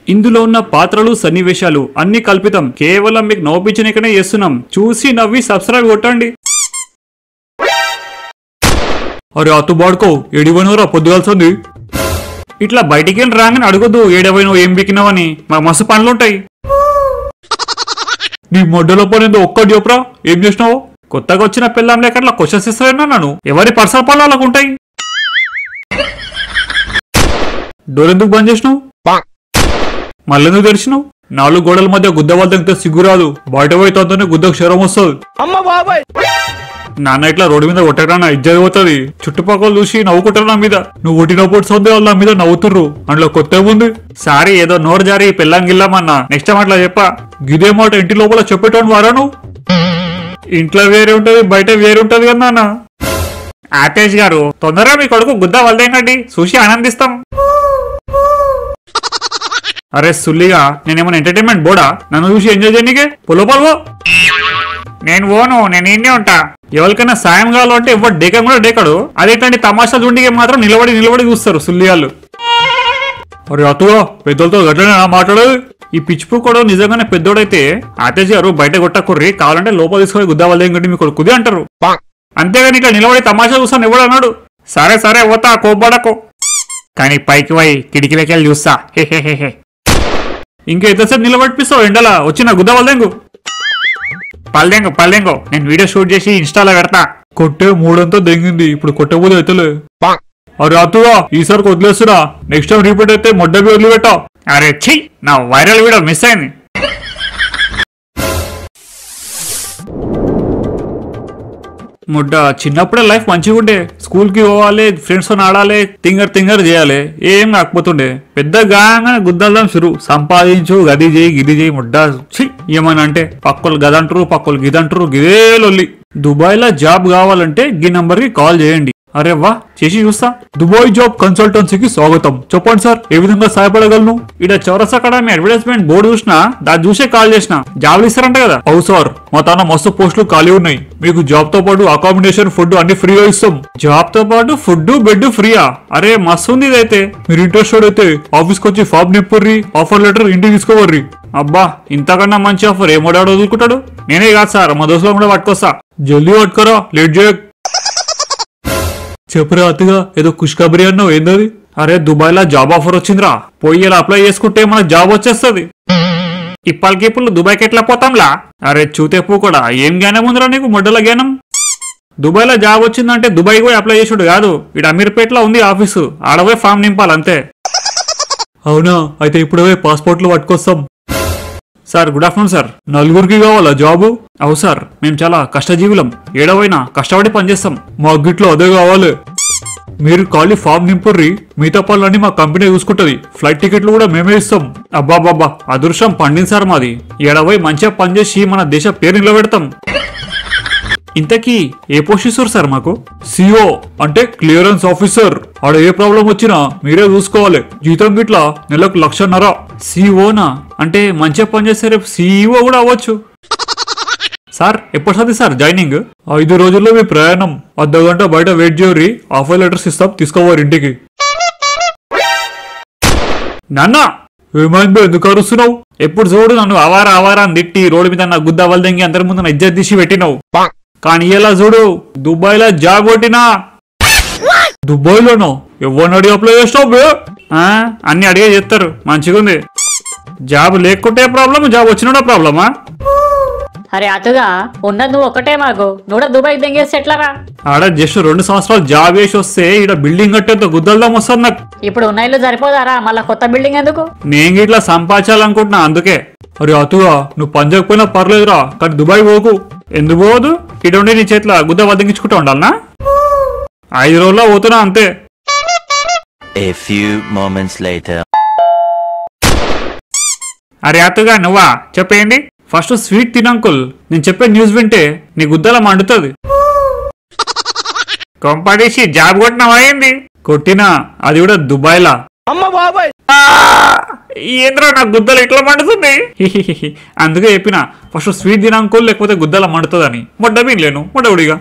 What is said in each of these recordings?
ఇందులో ఉన్న పాత్రలు సన్నివేశాలు అన్ని కల్పితం, కేవలం మీకు నవ్వించనికనే చేస్తున్నాం. చూసి నవ్వి సబ్స్క్రైబ్ కొట్టండి. అరే అతుబాడుకో ఏడిపోయినవరా పొద్దుగాల్సింది. ఇట్లా బయటికి వెళ్ళి రాగానే అడగొద్దు ఏడవైనవు ఏం బికినావని, మా మస్తు పనులుంటాయి. నీ మొడ్డలో పనిందో ఒక్కటి చెప్పరా, ఏం చేసినావు? కొత్తగా వచ్చిన పిల్లం లేక అట్లా క్వశ్చన్స్ ఇస్తారన్నా నన్ను. ఎవరి పర్సనల్ పనులు అలాగ ఉంటాయి. డోర్ ఎందుకు బంద్ చేసినావు? మళ్ళెందుకు తెరిచినావు? 4 గోడల మధ్య గుద్దవాళ్ళు తింటే సిగ్గురాదు. బయట పోయి తోనే గుద్దకు క్షరం వస్తుంది. నాన్న ఇట్లా రోడ్డు మీద కొట్టడా ఇజ్జత పోతుంది. చుట్టుపక్కల చూసి నవ్వుకుంటారు నా మీద. నువ్వు కొట్టినప్పుడు సొంత వాళ్ళ మీద నవ్వుతుర్రు. అందులో కొత్త ఉంది. సారీ ఏదో నోరు జారి పెళ్ళం గిల్లామన్నా. నెక్స్ట్ టైం అట్లా చెప్పా. గిదే మాట ఇంటి లోపల చెప్పేటోని వారా నువ్వు. ఇంట్లో వేరే ఉంటది, బయట వేరే ఉంటది కదా నాన్న. ఆతేష్ గారు తొందరగా మీ కొడుకు గుద్ద వల్దేంకండి, చూసి ఆనందిస్తాం. అరే సుల్లిగా నేనేమన్నా ఎంటర్టైన్మెంట్ బోర్డా నన్ను చూసి ఎంజాయ్ చేయనీకే? పొలపల్వో నేను ఓను, నేను ఇన్నే ఉంటా. ఎవరికైనా సాయం కావాలంటే ఎవరు డేకం కూడా డేకడు. అదేంటంటే తమాషా జుండికి మాత్రం నిలబడి చూస్తారు సుల్లియాళ్ళు. అరే అతుగా పెద్దలతో గట్లనే మాట్లాడదు. ఈ పిచ్చిపు కూడా నిజంగానే పెద్దోడైతే ఆతేష్ గారు బయట కొట్టకుర్రి, కావాలంటే లోపల తీసుకొని గుద్దావాళ్ళు ఏంటంటే మీ కొడుకు కుది అంటారు. అంతేగాని ఇక్కడ నిలబడి తమాషా చూస్తాను ఎవడు అన్నాడు. సరే సరే పోతా కోప్పడకు, కానీ పైకి పోయి కిటికీలకెళ్ళి చూస్తా. హే ఇంకా ఎంతసేపు నిలబడిపిస్తావు ఎండలా? వచ్చిన గుద్దవాళ్ళేంగు పల్లెంగో నేను వీడియో షూట్ చేసి ఇన్స్టాలో పెడతా. కొట్టే 3 దెంగింది, ఇప్పుడు కొట్టబోదు అయితలే. అరే అతుగా ఈసారికి వదిలేస్తున్నా, నెక్స్ట్ టైం రిపీట్ అయితే మొడ్డబి వదిలిపెట్టావు. అరే ఛీ, నా వైరల్ వీడియో మిస్ అయింది. ముడ్డ చిన్నప్పుడే లైఫ్ మంచిగా ఉండే. స్కూల్ కి పోవాలి, ఫ్రెండ్స్ తో ఆడాలి, తింగర్ చేయాలి, ఏం కాకపోతుండే. పెద్ద గాయంగానే గుద్దల్దాం షురు. సంపాదించు, గది చేయి గిది చేయి. ముడ్డ ఏమని అంటే పక్కలు గదంటారు, పక్కలు గిదంటారు, గిదే లొల్లి. దుబాయ్ లో జాబ్ కావాలంటే గీ నంబర్ కి కాల్ చేయండి. అరే వా, చేసి చూస్తా. దుబాయ్ జాబ్ కన్సల్టెన్సీకి స్వాగతం. చెప్పండి సార్, ఏ విధంగా సహాయపడగలను? ఇక్కడ చౌరస్ అకాడమీ అడ్వర్టైజ్మెంట్ బోర్డు చూసినా, దాన్ని చూసే కాల్ చేసిన. జాబ్లు ఇస్తారంట కదా? అవు సార్, మా తాన మస్తు పోస్టులు ఖాళీ ఉన్నాయి. మీకు జాబ్ తో పాటు అకామిడేషన్, ఫుడ్ అన్ని ఫ్రీగా ఇస్తాం. జాబ్ తో పాటు ఫుడ్ బెడ్ ఫ్రీయా? అరే మస్తు ఉంది ఇదైతే. మీరు ఇంట్రెస్టెడ్ అయితే ఆఫీస్కి వచ్చి ఫామ్ నింపుర్రి, ఆఫర్ లెటర్ ఇంటికి తీసుకోవర్రి. అబ్బా, ఇంతకన్నా మంచి ఆఫర్ ఏమోడాడు వదులుకుంటాడు. నేనే కాదు సార్, మా దోస్తులను కూడా పట్టుకొస్తా. జల్దీ పట్టుకోరా, లేట్ చేయ. చెప్పురా అతిగా, ఏదో ఖుష్ఖబరి అన్నావు, ఏందది? అరే దుబాయ్ లో జాబ్ ఆఫర్ వచ్చిందిరా, పోయి ఇలా అప్లై చేసుకుంటే మనకు జాబ్ వచ్చేస్తుంది. ఇప్పటికి ఇప్పుడు దుబాయ్కి ఎట్లా పోతాంలా? అరే చూతేపు కూడా ఏం జ్ఞానం ఉందిరా నీకు, మొడ్డల జ్ఞానం. దుబాయ్ లో జాబ్ వచ్చిందంటే దుబాయ్ పోయి అప్లై చేసుడు కాదు, ఇక్కడ అమీర్పేటలో ఉంది ఆఫీసు, ఆడపోయి ఫామ్ నింపాలంతే. అవునా, అయితే ఇప్పుడు పాస్పోర్ట్లు పట్టుకొస్తాం. Sir good afternoon sir. 4 కావాలా జాబు? అవు సార్, మేము చాలా కష్టజీవులం, ఏడవైనా కష్టపడి పనిచేస్తాం. మా గిట్లో అదే కావాలి. మీరు ఖాళీ ఫామ్ నింపుర్రి, మిగతా పనులన్నీ మా కంపెనీ చూసుకుంటది. ఫ్లైట్ టికెట్లు కూడా మేమే ఇస్తాం. అబ్బాబాబా, అదృష్టం పండింది సార్ మాది. ఏడవై మంచిగా పనిచేసి మన దేశ పేరు నిలబెడతాం. ఇంతకీ ఏ పోస్ట్ ఇస్తారు సార్ మాకు? సిఓ అంటే క్లియరెన్స్ ఆఫీసర్. ఆడ ఏ ప్రాబ్లం వచ్చినా మీరే చూసుకోవాలి. జీతం గిట్లా నెలకు 1,00,000. సిఓనా అంటే మంచిగా పనిచేస్తే రేపు సిఇఓ కూడా అవ్వచ్చు. సార్ ఎప్పుడు సార్ జాయినింగ్? 5 రోజుల్లో మీ ప్రయాణం. అర్ధగంట బయట వెయిట్ చేయరి, ఆఫర్ లెటర్స్ ఇస్తాం, తీసుకోవాలి ఇంటికి. నాన్న ఏమైందో, ఎందుకు అరుస్తున్నావు? ఎప్పుడు చూడు నన్ను అవారా అని తిట్టి రోడ్డు మీద నా గుద్ద వల్దంగి అందరి ముందు నా ఇజ్జత్ తీసి పెట్టినావు. కానీ ఇలా చూడు, దుబాయ్ లో జాబ్ కొట్టినా. దుబాయ్ లోనో? ఎవరిని అడిగి అప్లై చేస్తావు? అన్ని అడిగే చేస్తారు, మంచిగా ఉంది. జాబ్ లేకుంటే ప్రాబ్లమ్, జాబ్ వచ్చినా ప్రాబ్లమా? అరే అతుగా ఉన్నది నువ్వు ఒకటే, మాకు నువ్వు దుబాయ్ దెంగేసి ఎట్లారా? ఆడ జస్ట్ 2 సంవత్సరాలు జాబ్ వేసి వస్తే ఇక్కడ బిల్డింగ్ కట్టేంత గుద్దల్దాం వస్తుంది నాకు. ఇప్పుడు ఉన్న ఇల్లు సరిపోదారా, మళ్ళా కొత్త బిల్డింగ్ ఎందుకు? నేను ఇట్లా సంపాదించాలనుకుంటున్నా అందుకే. అరే అతుగా నువ్వు పనిచేయకపోయినా పర్లేదురా, కానీ దుబాయ్ పోకు. ఎందుకు పోదు? ఇక్కడ ఉండి నీ చేతిలో గుద్ద వదిలించుకుంటూ ఉండాలనా? 5 రోజుల్లో పోతున్నా అంతే. అరే అతుగా నువ్వా? చెప్పేయండి. ఫస్ట్ స్వీట్ తినంకుల్, నేను చెప్పే న్యూస్ వింటే నీ గుద్దల మండుతుంది. కొంపడేసి జాబ్ కొట్టినావా ఏంది? కొట్టినా, అది కూడా దుబాయ్ లా. ఏంద్రా నా గుద్దలు ఇట్లా మండుతుంది? అందుకే చెప్పిన ఫస్ట్ స్వీట్ తినంకుల్, లేకపోతే గుద్దల మండుతుందని. మొడ్డబీన్లేను మొడ్డవుడిగా.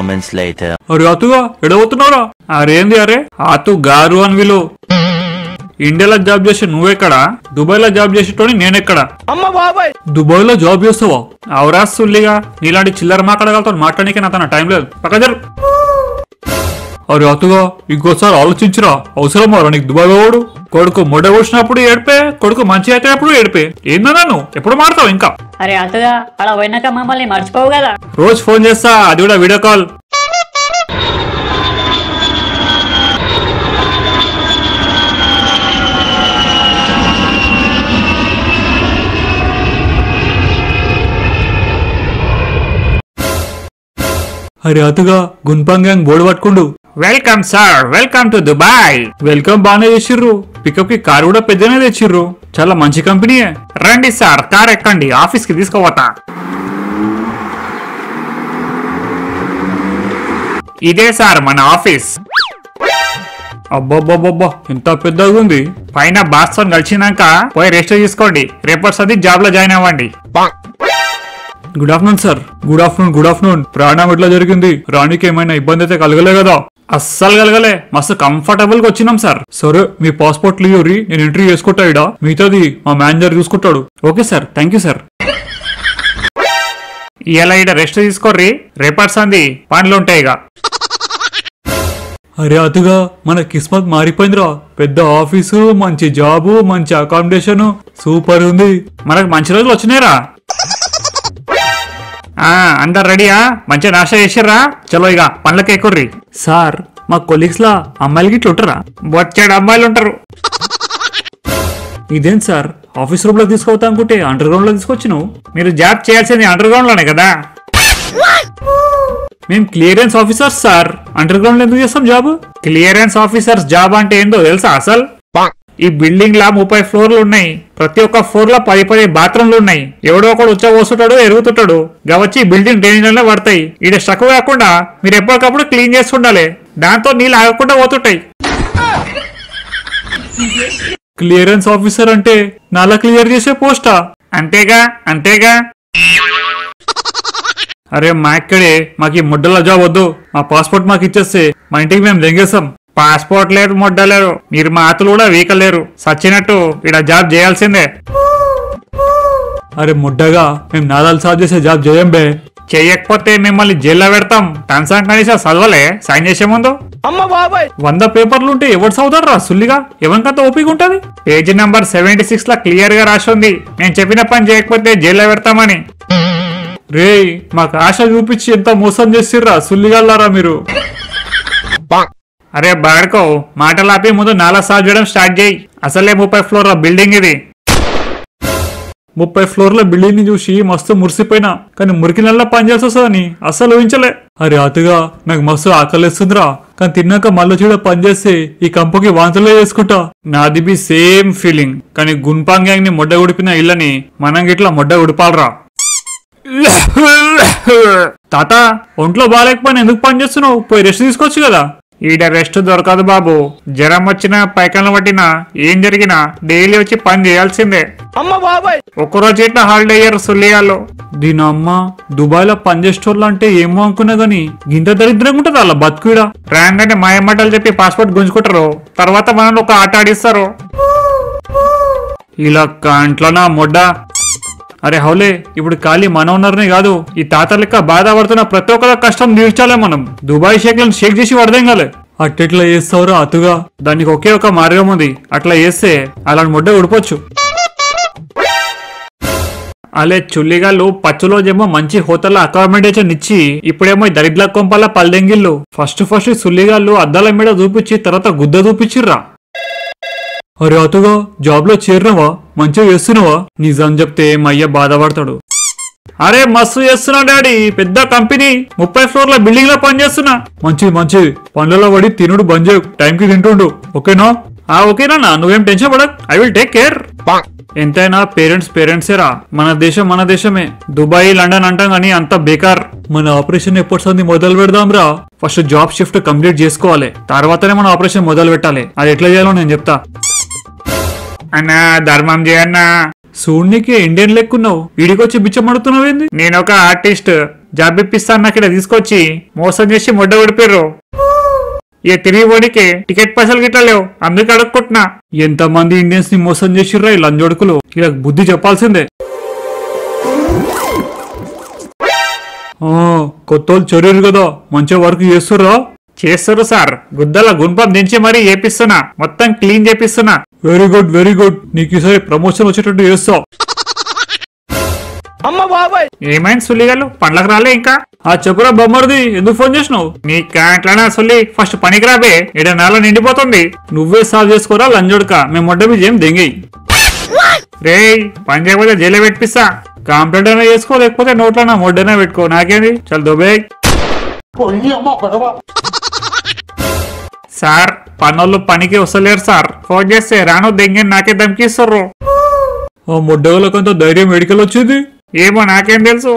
అరే అతుగా ఎడబోతున్నావురా? అరేంది? అరే అతు గారు అని విలు. ఇండియాలో జాబ్ చేసి నువ్వెక్కడా, దుబాయ్ లో జాబ్ చేసేటోని నేనెక్కడా? దుబాయ్ లో జాబ్ చేస్తావా? అవరా సుల్లిగా, నీలాంటి చిల్లర మాట్లాడగలతో మాట్లాడడానికి నా తన టైం లేదు. పక్కజరు. అరే అతుగా, ఇంకోసారి ఆలోచించరా. అవసరమా నీకు దుబాయ్ పోవడు? కొడుకు మొడ కూర్చున్నప్పుడు ఏడిపే, కొడుకు మంచి అయినప్పుడు ఏడిపే. ఏందన్నా నువ్వు ఎప్పుడు మాడతావు ఇంకా? అరే అతుగా, అలా పోయినాక మమ్మల్ని మర్చిపోవు కదా. రోజు ఫోన్ చేస్తా, అది కూడా వీడియో కాల్. అరే అతుగా, గున్పాంగ్ గ్యాంగ్ బోర్డు పట్టుకుండు. Welcome sir, welcome to Dubai. Welcome బాగానే చేసిర్రు. పికప్ కి కార్ కూడా పెద్దనే తెచ్చిర్రు. చాలా మంచి కంపెనీయే. రండి సార్, కార్ ఎక్కండి, ఆఫీస్ కి తీసుకోవతా. ఇదే సార్ మన ఆఫీస్. అబ్బబ్బబ్బబ్బా, ఎంత పెద్దగా ఉంది. పైన బాస్ తో కలిసినాక పోయి రెస్ట్ తీసుకోండి. రేపటి సది జాబ్ లో జాయిన్ అవ్వండి. Good afternoon sir. Good afternoon, good afternoon. ప్రయాణం ఎట్లా జరిగింది? రాణికి ఏమైనా ఇబ్బంది అయితే కలగలే కదా? అస్సలు కలగలే, మస్తు కంఫర్టబుల్ గా వచ్చినాం సార్. సరే, మీ పాస్పోర్ట్ లివ్వరి, నేను ఎంట్రీ చేసుకుంటా. ఇడా మిగతాది మా మేనేజర్ చూసుకుంటాడు. Okay sir, thank you sir. ఇలా ఇడ రెస్ట్ తీసుకోర్రి, రేపటి సంది పనులుంటాయి ఇక. అరే అతుగా, మన కిస్మత్ మారిపోయిందిరా. పెద్ద ఆఫీసు, మంచి జాబు, మంచి అకామిడేషన్, సూపర్ ఉంది. మనకు మంచి రోజులు వచ్చినాయిరా. అందరు రెడీయా? మంచిగా నాశా చేసిర్రా? చలో ఇక పనులకి ఎక్కుర్రి. సార్, మా కొలీగ్స్ లా అమ్మాయిలకి ఇట్లా ఉంటారా? బొచ్చాడు అమ్మాయిలు ఉంటారు. ఇదేం సార్, ఆఫీస్ రూమ్ లో తీసుకోవతా అనుకుంటే అండర్ గ్రౌండ్ లో తీసుకొచ్చినావు. మీరు జాబ్ చేయాల్సింది అండర్ గ్రౌండ్ లోనే కదా? మేము clearance officers sir, underground లో ఎందుకు చేస్తాం జాబ్? క్లియరెన్స్ ఆఫీసర్స్ జాబ్ అంటే ఏందో తెలుసా అసలు? ఈ బిల్డింగ్ లా 30 ఫ్లోర్లు ఉన్నాయి. ప్రతి ఒక్క ఫ్లోర్ లో 10 బాత్రూమ్లు ఉన్నాయి. ఎవడో ఒకడు ఉచ్చ పోస్తుంటాడు, ఎరుగుతుంటాడు. గవచ్చి బిల్డింగ్ డ్రైనేజ్ పడతాయి. ఈడ స్టక్ కాకుండా మీరు ఎప్పటికప్పుడు క్లీన్ చేస్తుండాలి. దాంతో నీళ్ళు ఆగకుండా పోతుంటాయి. క్లియరెన్స్ ఆఫీసర్ అంటే నాలా క్లియర్ చేసే పోస్టా? అంతేగా అంతేగా. అరే మా ఇక్కడే, మాకు ఈ ముడ్డల జాబ్ వద్దు. మా పాస్పోర్ట్ మాకు ఇచ్చేస్తే మా ఇంటికి మేము దెంగేస్తాం. పాస్పోర్ట్ లేదు, ముడ్డలేరు, మీరు మా ఆతులు కూడా వీకలేరు. సచ్చినట్టు ఇక్కడ జాబ్ చేయాల్సిందే. అరే ముడ్డగా, మేము నాదాలు సాల్వ్ చేసే జాబ్ చేయం బే. చెయ్యకపోతే మిమ్మల్ని జైల్లో పెడతాం. టర్మ్స్ అండ్ కండిషన్స్ చదవలే సైన్ చేసే ముందు? 100 పేపర్లు ఉంటే ఎవరు చదువుతారు రా సుల్లిగా? ఎవరికంత ఓపిక ఉంటది? పేజీ నంబర్ 76 లా క్లియర్ గా రాసి ఉంది, నేను చెప్పిన పని చేయకపోతే జైల్లో పెడతామని. రే, మాకు ఆశ చూపించి ఎంత మోసం చేసిర్రా సుల్లిగాళ్ళారా మీరు. అరే బాడుకో, మాటలాపి ముందు నాలా సాల్వ్ చేయడం స్టార్ట్ చేయి. అసలే 30 ఫ్లోర్ల బిల్డింగ్ ఇది. 30 ఫ్లోర్ల బిల్డింగ్ ని చూసి మస్తు మురిసిపోయినా, కానీ మురికి నెలలో పనిచేసి వస్తుందని అస్సలు ఊహించలే. అరే అతుగా, నాకు మస్తు ఆకలిస్తుందిరా. కానీ తిన్నాక మళ్ళీ చూడ పనిచేస్తే ఈ కంపుకి వాంతులే చేసుకుంటా. నాది బి సేమ్ ఫీలింగ్. కానీ గున్పాంగ్ గ్యాంగ్ ని మొడ్డ ఉడిపిన ఇళ్ళని మనం గిట్లా మొడ్డ ఉడిపాలరా. తాత, ఒంట్లో బాగాలేకపోయినా ఎందుకు పని చేస్తున్నావు? పోయి రెస్ట్ తీసుకోవచ్చు కదా. ఈడ రెస్ట్ దొరకదు బాబు. జ్వరం వచ్చినా, పైకలను పట్టినా, ఏం జరిగినా డైలీ వచ్చి పని చేయాల్సిందే. ఒక్కరోజు ఇట్లా హాలిడే అయ్యారు సుల్లియాల్లో. దీని అమ్మ, దుబాయ్ లో పనిచేసేటోళ్ళు అంటే ఏమో అనుకున్నా గానీ గింత దరిద్రంగా ఉంటది అలా బతుకుడా. రాగానే మాయమాటలు చెప్పి పాస్పోర్ట్ గుంజుకుంటారు, తర్వాత మనల్ని ఒక ఆట ఆడిస్తారు. ఇలా కంట్లోనా మొడ్డ. అరే హౌలే, ఇప్పుడు ఖాళీ మన ఓనర్నే కాదు, ఈ తాత లెక్క బాధపడుతున్న ప్రతి ఒక్కరి కష్టం తీర్చాలే మనం. దుబాయ్ షేక్లను షేక్ చేసి వడదేంగాలే. అట్టెట్లా చేస్తావురా అతుగా? దానికి ఒకే ఒక మార్గం ఉంది. అట్లా చేస్తే అలాంటి ముడ్డ ఉడిపోవచ్చు. అలే చుల్లిగాళ్ళు పచ్చులోజేమో మంచి హోటల్ అకామిడేషన్ ఇచ్చి, ఇప్పుడేమో దరిద్ర కొంపల పల్దెంగిళ్ళు. ఫస్ట్ సుల్లిగాళ్ళు అద్దాల మీద చూపించి తర్వాత గుద్ద చూపించిర్రా. అరే అతుగా, జాబ్ లో చేరినవా? మంచిగా చేస్తున్నావా? నిజం చెప్తే మా అయ్య బాధపడతాడు. అరే మస్తు చేస్తున్నా డాడీ, పెద్ద కంపెనీ, 30 ఫ్లోర్ల బిల్డింగ్ లో పని చేస్తున్నా. మంచిది, పనులలో పడి తినుడు బంద్ చేయు, టైంకి తింటుండు. ఓకేనా? ఓకేనా, నువ్వేం టెన్షన్ పడక్, ఐ విల్ టేక్ కేర్. ఎంతైనా పేరెంట్సేరా. మన దేశం మన దేశమే. దుబాయ్, లండన్ అంటాం గానీ అంత బేకార్. మన ఆపరేషన్ ఎప్పటి మొదలు పెడదాం రా. ఫస్ట్ జాబ్ షిఫ్ట్ కంప్లీట్ చేసుకోవాలి, తర్వాతనే మన ఆపరేషన్ మొదలు పెట్టాలి. అది ఎట్లా చేయాలో నేను చెప్తా. అన్నా ధర్మం చేయన్నా. సూర్యునికి ఇండియన్ లెక్కున్నావు, వీడికొచ్చి బిచ్చమడుతున్నావు ఏంది? నేను ఒక ఆర్టిస్ట్, జాబ్ ఇప్పిస్తాను నాకు ఇక్కడ తీసుకొచ్చి మోసం చేసి మొడ్డ ఉడిపోయారు. ఇక తిరిగి పోనీకే టికెట్ పైసలు గిట్లా లేవు, అందుకే అడుక్కుంటున్నా. ఎంతమంది ఇండియన్స్ ని మోసం చేసిర్రా ఈ లంజోడుకులు, ఇలా బుద్ధి చెప్పాల్సిందే. కొత్తోళ్ళు చర్యలు కదా, మంచిగా వర్క్ చేస్తుర్రా? చేస్తారు సార్, గుద్దల గుంపం దించి మరీ చేపిస్తున్నా, మొత్తం క్లీన్ చేపిస్తున్నా. వెరీ గుడ్ వెరీ గుడ్, నీకు ఈసారి ప్రమోషన్ వచ్చేటట్టు చేస్తావు. ఏమైంది సుల్లిగాలు, పండ్లకు రాలే ఇంకా? ఆ చెప్పురా బొమ్మడిది, ఎందుకు ఫోన్ చేసినావు? నీ కాంట్లోనే సుల్లి, ఫస్ట్ పనికి రాబే, 7 నెలలు నిండిపోతుంది. నువ్వే సాల్వ్ చేసుకోరా లంజోడుక, మేము మొడ్డ మీద ఏం దెంగి. రే పని చేయకపోతే జైలు పెట్టిస్తా. కంప్లైంట్ అయినా చేసుకో, లేకపోతే నోట్లన్నా మొడ్డైనా పెట్టుకో, నాకేంది. చల్ దుబే. సార్ పనోళ్ళు పనికి వస్తలేరు సార్, ఫోన్ చేస్తే రాను దెంగి నాకే ధమ్కిస్తారు. ఆ మొడ్డగలకంత ధైర్యం మెడికల్ వచ్చింది ఏమో, నాకేం తెలుసు.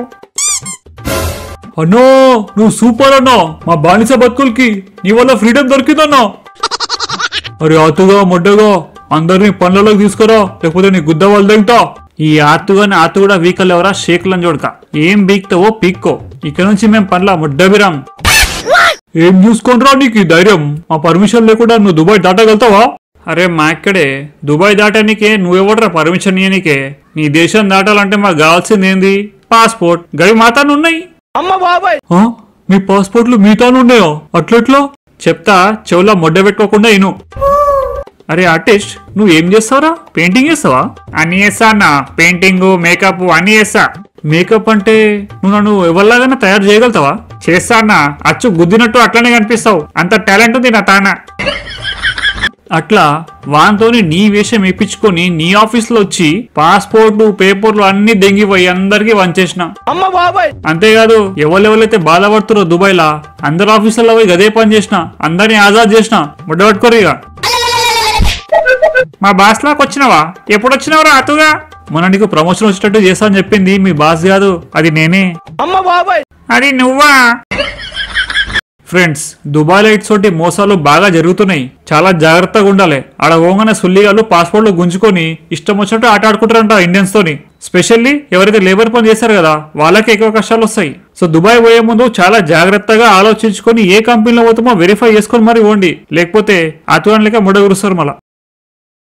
అన్నో నువ్వు సూపర్ అన్నా, మా బానిస బతుకులకి నీ వల్ల ఫ్రీడమ్ దొరికిందన్నా. అరే ఆతుగా మొడ్డగా అందరినీ పనులలోకి తీసుకురా, లేకపోతే నీ గుద్ద వాళ్ళు తగ్గుతా. ఈ ఆతుగాని ఆతు కూడా వీకల్ ఎవరా షేక్లని చూడక, ఏం బీక్తావో పీక్కో. ఇక్కడ నుంచి మేము పనుల ముడ్డబిరాం. ఏం చూసుకోనరా నీకు ధైర్యం? మా పర్మిషన్ లేకుండా నువ్వు దుబాయ్ దాటగలుగుతావా? అరే మా ఇక్కడే దుబాయ్ దాటానికే నువ్వెవడరా పర్మిషన్ ఇయ్యనికే? నీ దేశం దాటాలంటే మాకు కావాల్సింది ఏంది? పాస్పోర్ట్, గవి మాతాను ఉన్నాయి. మీ పాస్పోర్ట్లు మీతాను ఉన్నాయో? అట్లెట్లో చెప్తా, చెవులా మొడ్డ పెట్టుకోకుండా ఇను. అరే ఆర్టిస్ట్, నువ్వు ఏం చేస్తావురా? పెయింటింగ్ చేస్తావా? అన్ని చేస్తా అన్న, పెయింటింగ్ మేకప్ అన్ని చేస్తా. మేకప్ అంటే నువ్వు నన్ను ఎవరిలాగానే తయారు చేయగలుగుతావా? చేస్తా అన్న, అచ్చు గుద్దినట్టు అట్లనే కనిపిస్తావు, అంత టాలెంట్ ఉంది నా తాన. అట్లా వాంతోని నీ వేషం ఇప్పించుకొని నీ ఆఫీస్ లో వచ్చి పాస్పోర్ట్లు పేపర్లు అన్ని దెంగిపోయి అందరికి వంచేసిన. అంతేకాదు ఎవరెవరైతే బాధపడుతురో దుబాయ్ లా అందరు ఆఫీసుల్లో పోయి గదే పని చేసిన, అందరినీ ఆజాద్ చేసిన. ముడ్డ పట్టుకోరు ఇక. మా బాస్ లాకి వచ్చినావా? ఎప్పుడు వచ్చినావురా అతుగా? మన నీకు ప్రమోషన్ వచ్చేటట్టు చేస్తా అని చెప్పింది మీ బాస్ కాదు, అది నేనే. అది నువ్వా? ఫ్రెండ్స్, దుబాయ్ లో ఇట్సోటి మోసాలు బాగా జరుగుతున్నాయి, చాలా జాగ్రత్తగా ఉండాలి. ఆడ పోగానే సుల్లిగాలు పాస్పోర్ట్లు గుంజుకొని ఇష్టం వచ్చినట్టు ఆట ఆడుకుంటారంట ఇండియన్స్ తోని. స్పెషల్లీ ఎవరైతే లేబర్ పని చేస్తారు కదా, వాళ్ళకి ఎక్కువ కష్టాలు వస్తాయి. సో దుబాయ్ పోయే ముందు చాలా జాగ్రత్తగా ఆలోచించుకొని ఏ కంపెనీలో పోతామో వెరిఫై చేసుకొని మరి పోండి, లేకపోతే అటువంటి లెక్క ముడగురుస్తారు మళ్ళా.